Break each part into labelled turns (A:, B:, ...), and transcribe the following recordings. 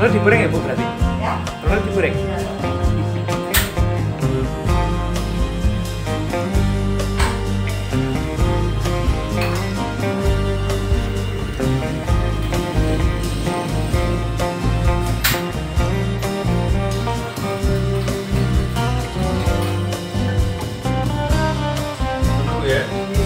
A: Telur digoreng ya Bu berarti?
B: Ya.
A: Telur digoreng?
B: Ya.
A: Tunggu ya.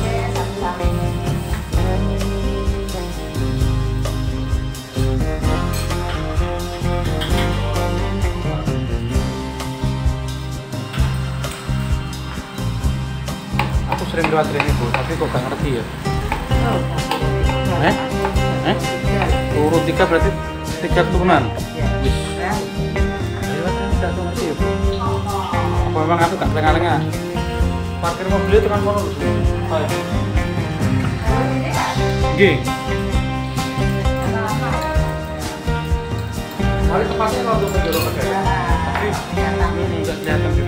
A: Aku sering lewat ini Bu, tapi kok gak ngerti ya. Urut 3 berarti 3 turunan. Wis. Ayo tidak ngerti ya Bu. Apa memang aku gak lengah-lengah? Parkir mobilnya tekan kono lho. Oh ya. Nggih. Hari tepatnya kalau untuk menjual negara. Tapi enggak kelihatan gitu.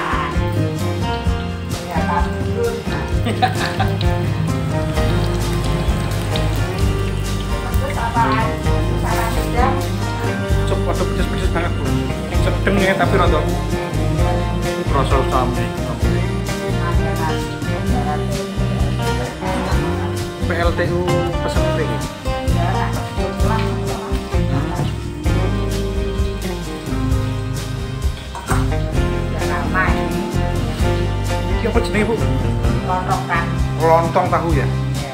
A: Cep, ada pedes-pedes banget Bu. Sedeng ya tapi rada rasa sami. PLTU pesen iki. Iki apa jenenge Bu? Lontong tahu ya.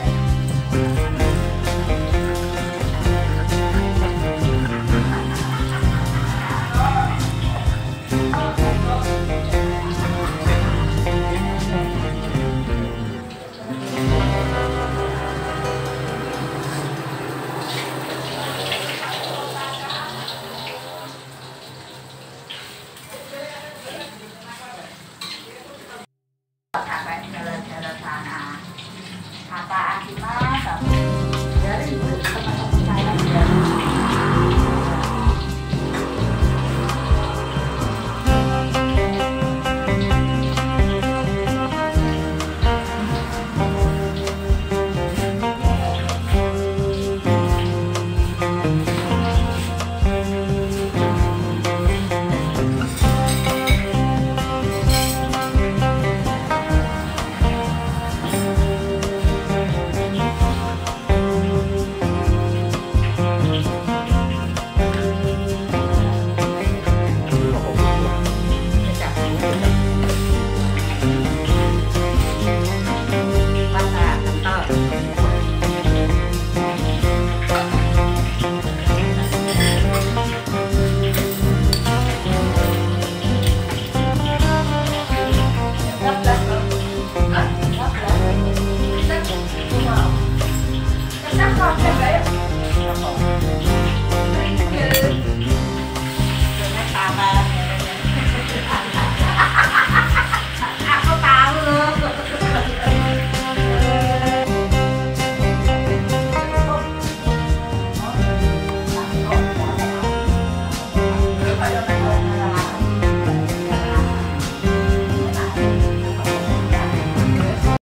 B: Apaan sih Mas? Dari saya Hah?